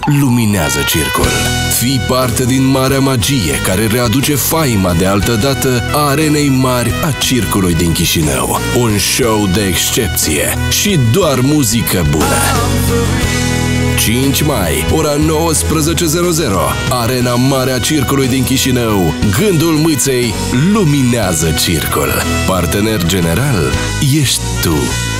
luminează circul. Fii parte din marea magie care readuce faima de altădată a Arenei Mari a Circului din Chișinău. Un show de excepție și doar muzică bună. 5 mai, ora 19:00, Arena Mare a Circului din Chișinău. Gândul Mâței luminează circul. Partener general ești tu.